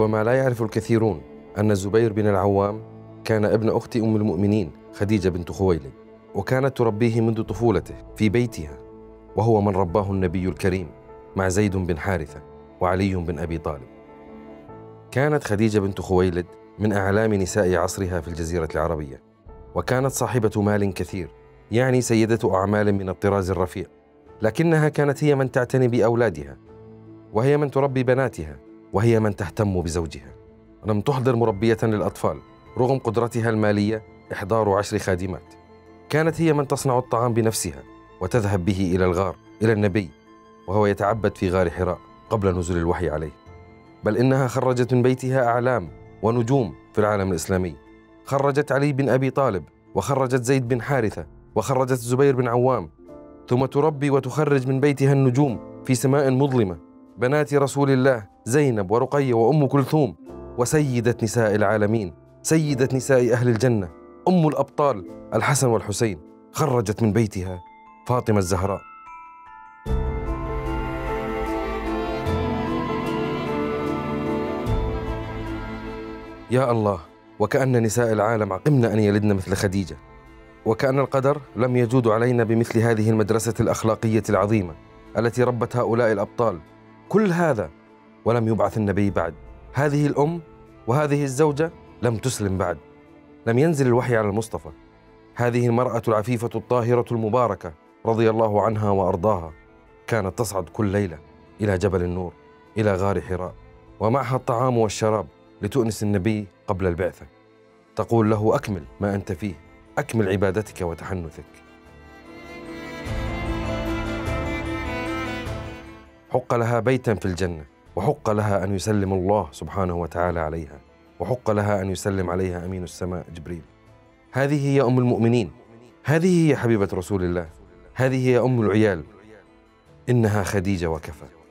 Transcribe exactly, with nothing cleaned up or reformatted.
ربما لا يعرف الكثيرون أن الزبير بن العوام كان ابن أخت أم المؤمنين خديجة بنت خويلد، وكانت تربيه منذ طفولته في بيتها، وهو من رباه النبي الكريم مع زيد بن حارثة وعلي بن أبي طالب. كانت خديجة بنت خويلد من أعلام نساء عصرها في الجزيرة العربية، وكانت صاحبة مال كثير، يعني سيدة أعمال من الطراز الرفيع، لكنها كانت هي من تعتني بأولادها، وهي من تربي بناتها، وهي من تهتم بزوجها. لم تحضر مربية للأطفال رغم قدرتها المالية إحضار عشر خادمات. كانت هي من تصنع الطعام بنفسها وتذهب به إلى الغار إلى النبي وهو يتعبد في غار حراء قبل نزول الوحي عليه. بل إنها خرجت من بيتها أعلام ونجوم في العالم الإسلامي. خرجت علي بن أبي طالب، وخرجت زيد بن حارثة، وخرجت الزبير بن عوام، ثم تربي وتخرج من بيتها النجوم في سماء مظلمة، بنات رسول الله زينب ورقية وأم كلثوم، وسيدة نساء العالمين، سيدة نساء أهل الجنة، أم الأبطال الحسن والحسين. خرجت من بيتها فاطمة الزهراء. يا الله، وكأن نساء العالم عقمن أن يلدن مثل خديجة، وكأن القدر لم يجود علينا بمثل هذه المدرسة الأخلاقية العظيمة التي ربت هؤلاء الأبطال. كل هذا ولم يبعث النبي بعد. هذه الأم وهذه الزوجة لم تسلم بعد، لم ينزل الوحي على المصطفى. هذه المرأة العفيفة الطاهرة المباركة رضي الله عنها وأرضاها كانت تصعد كل ليلة إلى جبل النور، إلى غار حراء، ومعها الطعام والشراب لتؤنس النبي قبل البعثة. تقول له: أكمل ما أنت فيه، أكمل عبادتك وتحنثك. حق لها بيتا في الجنة، وحق لها أن يسلم الله سبحانه وتعالى عليها، وحق لها أن يسلم عليها أمين السماء جبريل. هذه هي أم المؤمنين، هذه هي حبيبة رسول الله، هذه هي أم العيال، إنها خديجة وكفى.